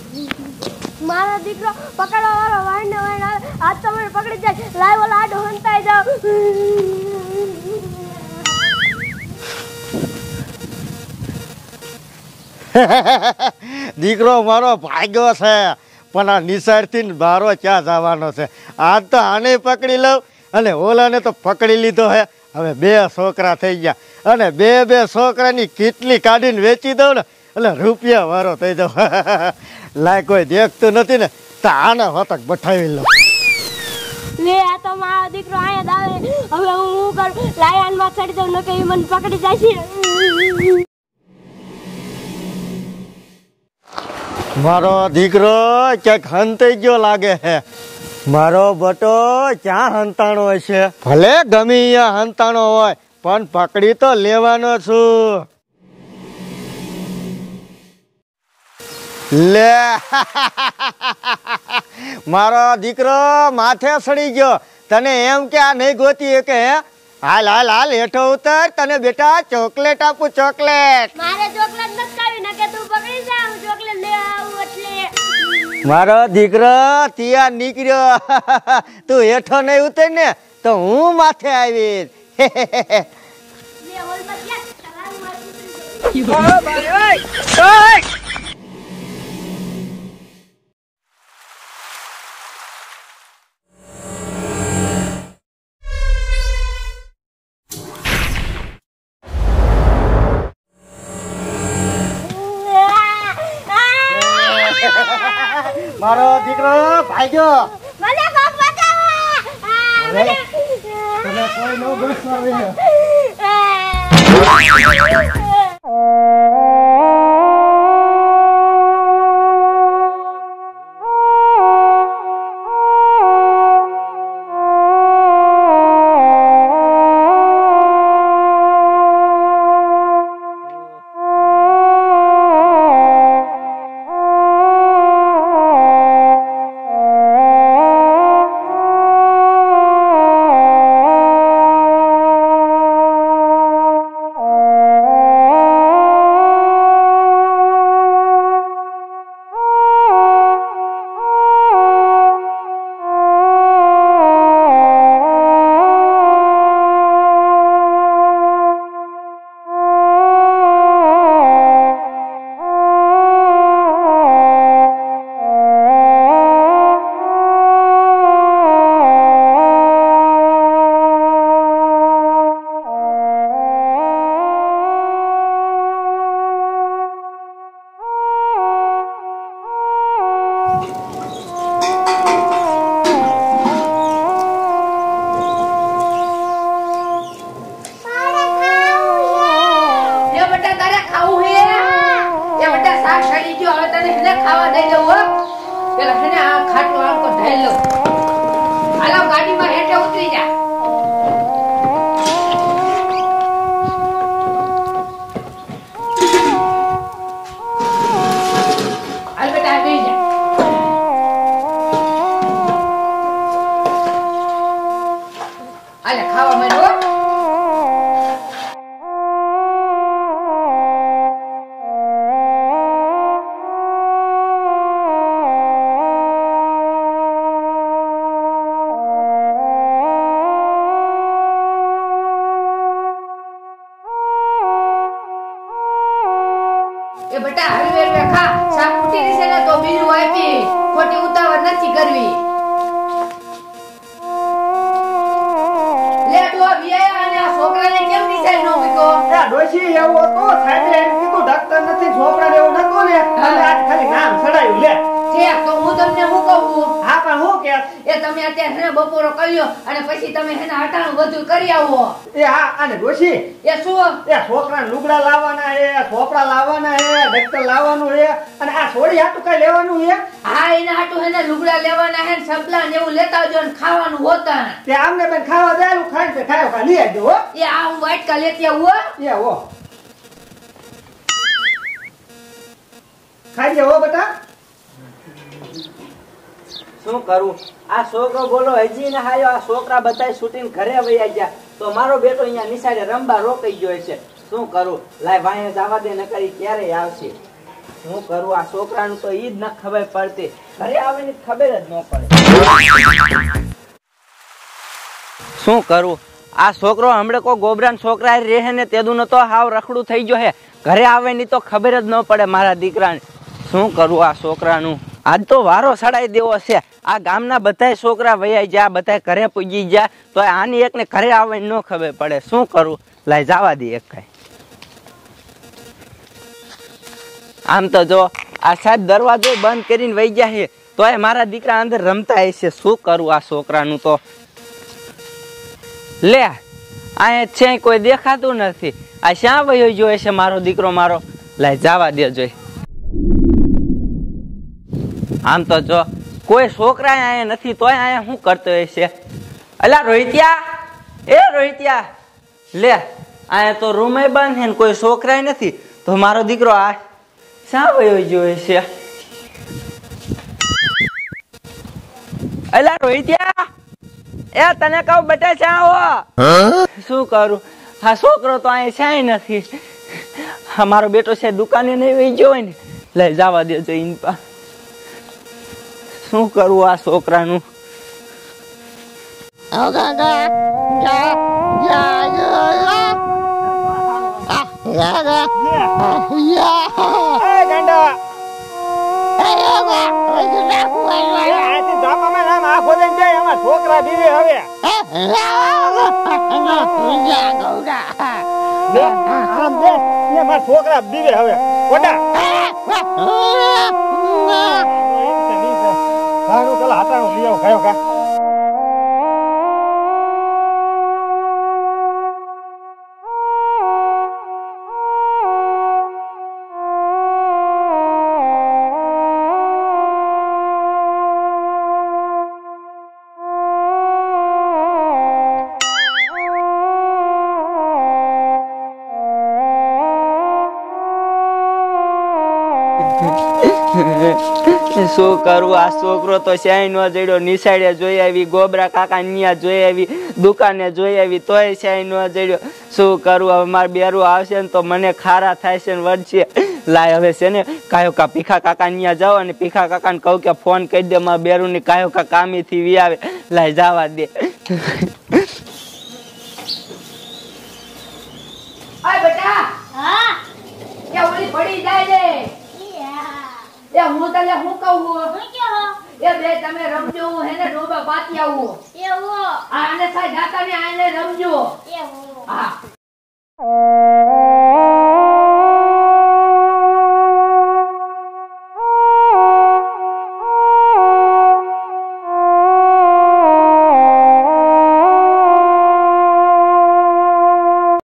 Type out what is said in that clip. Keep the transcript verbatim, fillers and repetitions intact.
મારો દીકરો પકડવા વાળો વાણ ને વાણ આવે આજ તો મને પકડી જાય લાવ ઓલા આડો હંતાઈ જાવ દીકરો મારો ભાગ્યો છે પણ આ નિસારથી બારો ક્યાં જવાનો છે આજ તો આને પકડી લઉં અને ઓલાને તો પકડી લીધો હે હવે બે છોકરા થઈ ગયા અને બે બે છોકરાની કેટલી કાઢીને વેચી દઉં ને એટલે રૂપિયા વારો થઈ જાવ લાય કોઈ દેખતું નથી ને તો આને હોતક બઠાવી લઉં લે આ તો મારો દીકરો અહીંયા દાવે હવે હું હું કરું લાયન માં ચડી દઉં ન કે મને પકડી જાય છે મારો દીકરો ક્યાંક હંતાઈ ગયો લાગે છે મારો બટો ક્યાં હંતાણો હશે ભલે ગમે અહીંયા હંતાણો હોય પણ પકડી તો લેવાનો છું લે મારો દીકરો માથે સડી ગયો તને એમ કે આ નહીં ગોતી કે હાલ હાલ હાલ હેઠો ઉતર તને બેટા ચોકલેટ આપું ચોકલેટ મારે ચોકલેટ નથી ખાવી ને કે તું પકડી જા હું ચોકલેટ લેવા આવું એટલે મારો દીકરો ત્યાં નીકળ્યો તું હેઠો નહીં ઉતર ને તો હું માથે આવીશ મારો દીકરો ભાગ્યો મને બાપ બચાવો તને કોઈ નો બચાવે બપોરો કર્યો અને પછી તમે હેના હટાણું બધું કરી આવો એ હા અને ડોશી એ શું એ છોકરા લુગડા લાવવાના હે કપડા લાવવાના હે ડક્ટર લાવવાનું હે અને આ છોડી હાટું કઈ લેવાનું હે હા એના હાટું હેને લુગડા લેવાના હે સબલા ને એવું લેતા આવજો ને ખાવાનું હોતા તે આમને બેન ખાવા દેલું ખાઈ તે ખાયો કા લઈ આવજો હો એ આ હું વાટકા લેતી આવું હો એ હો ખાઈ જે હો બેટા શું કરું આ છોકરો બોલો હજી ને હાયો આ છોકરા બધાય શૂટિંગ ઘરે વયા ગયા તો મારો બેટો અહીંયા નિસાડે રંબા રોકાઈ ગયો છે શું કરું લાય ભાઈને જવા દે ન કરી ક્યારે આવશે શું કરું આ છોકરાનું તો ઈ જ ન ખબર પડતી. ઘરે આવે ને ખબર જ ન પડે. શું કરું આ છોકરો હમણાં કોઈ ગોબરાન છોકરા રહે ને તેદું તો હાવ રખડું થઈ ગયો હે. ઘરે આવે ની તો ખબર જ ન પડે મારા દીકરાને. શું કરું આ છોકરાનું? આજ તો વારો સડાઈ દેવો છે. આ ગામના બધા છોકરા વૈયા ગયા, બધા ઘરે પૂજી ગયા, તો આની એકને ઘરે આવે ન ખબર પડે. શું કરું? લાઈ જવા દે એક કઈ. આમ તો જો આ સાહેબ દરવાજો બંધ કરીને વહી ગયા છે, તો એ મારા દીકરા અંદર રમતા હશે. શું કરું આ છોકરાનું? તો લે આ છે કોઈ દેખાતું નથી. આ શ્યાં વયો જોઈ છે મારો દીકરો મારો? લાઈ જવા દે જોઈ. આમ તો જો કોઈ છોકરા અહીંયા નથી, તોય અહીંયા શું કરતો હશે? અલા રોહિત્યા, એ રોહિત્યા, લે અહીંયા તો રૂમે બંધ છે ને કોઈ છોકરા નથી, તો મારો દીકરો આ શા વયો જોઈ છે? અલા રોહિત્યા, એ તને કહું બેટા શા હો? શું કરું? હા છોકરો તો અહીંયા શાય નથી. મારો બેટો છે દુકાને નહીં વહી ગયો હોય ને, લઈ જવા દેજો ઈન પા. શું કરવું આ છોકરાનું? છોકરા દીવે હવે છોકરા દીવે હવે સારું ચાલો હાટાનું લઈ આવો કયો કા. શું કરું આ છોકરો તો શ્યાય નો જડ્યો. નિશાળે જોઈ આવી, ગોબરા કાકા ન્યા જોઈ આવી, દુકાને જોઈ આવી, તોય શ્યાય નો જડ્યો. શું કરું હવે? મારે બેરું આવશે ને તો મને ખારા થાય છે ને વળશે. લાય હવે છે ને કાયો કા ભીખા કાકા ન્યા જાઓ અને ભીખા કાકા ને કહું કે ફોન કરી દે મારા બેરું ની કાયો કા કામી થી વી આવે. લાય જવા દે. આય બેટા, હા કે ઓલી પડી જાય છે. એ હું તને શું કહું? હું કહો એ બે તમે રમજો, હું હેને ડોબા પાતી આવું. એવો આને સાઈ જાતા ને આને રમજો. એવો હા